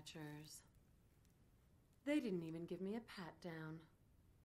dispatchers. They didn't even give me a pat down.